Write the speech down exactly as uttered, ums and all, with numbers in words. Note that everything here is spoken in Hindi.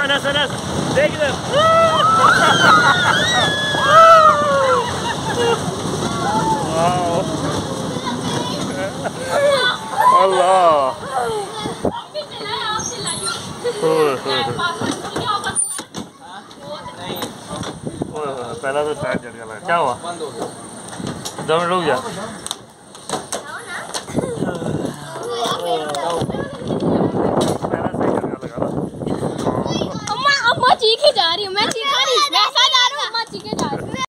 अनस अनस देख इधर। अल्लाह पहला तो टायर जल गया। क्या हुआ? दो मिनट रुक जा। अम्मा अम्मा चीख ही जा रही हूँ मैं।